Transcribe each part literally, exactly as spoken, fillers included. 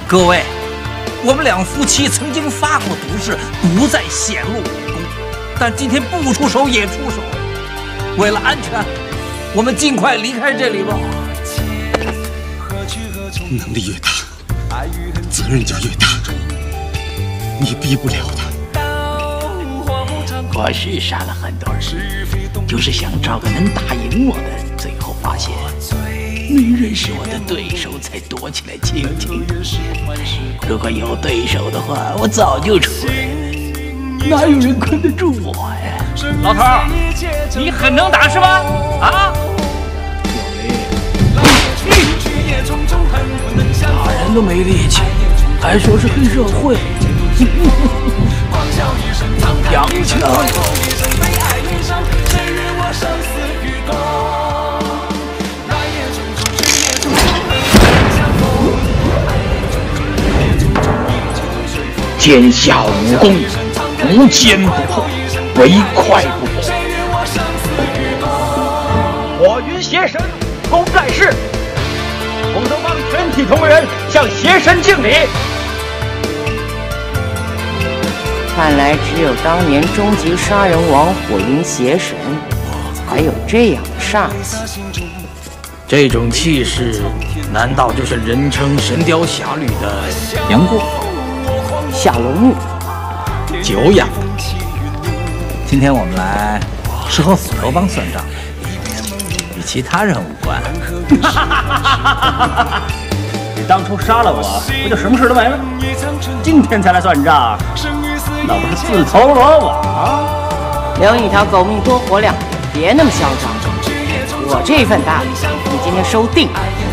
各位，我们两夫妻曾经发过毒誓，不再显露武功，但今天不出手也出手。为了安全，我们尽快离开这里吧。 能力越大，责任就越大。你逼不了他。 或许杀了很多人，就是想找个能打赢我的，最后发现没人是我的对手，才躲起来倾听。如果有对手的话，我早就出来了，哪有人困得住我呀？ 老头儿，你很能打是吧？啊？ 打人都没力气，还说是黑社会。洋枪。天下武功，无坚不破，唯快不破。 我云邪神功盖世，功德帮全体同仁向邪神敬礼。 看来只有当年终极杀人王火云邪神才有这样的煞气。 这种气势，难道就是人称《神雕侠侣》的杨过、 小龙女、 久仰？ 今天我们来是和斧头帮算账，与其他人无关。 你当初杀了我，不就什么事都没了？今天才来算账，那不是自投罗网？ 留一条狗命多活两年，别那么嚣张。我这份大礼，你今天收定。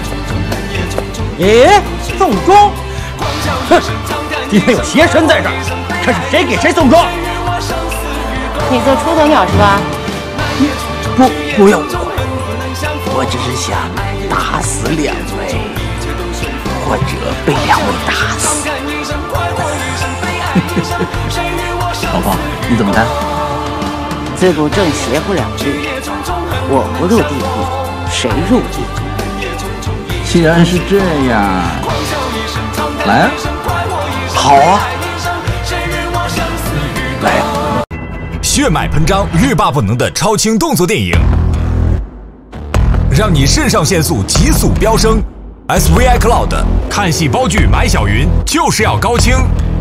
耶，送终？哼，今天有邪神在这儿，看是谁给谁送终。 你做出头鸟是吧？ 不，不要误会，我只是想打死两位，或者被两位打死。 老婆，你怎么看？ 自古正邪不两立，我不入地狱，谁入地狱？ 既然是这样，来啊！ 好啊， 来啊！ 血脉喷张、欲罢不能的超轻动作电影，让你肾上腺素急速飙升。S V I Cloud 看戏包剧买小云，就是要高清。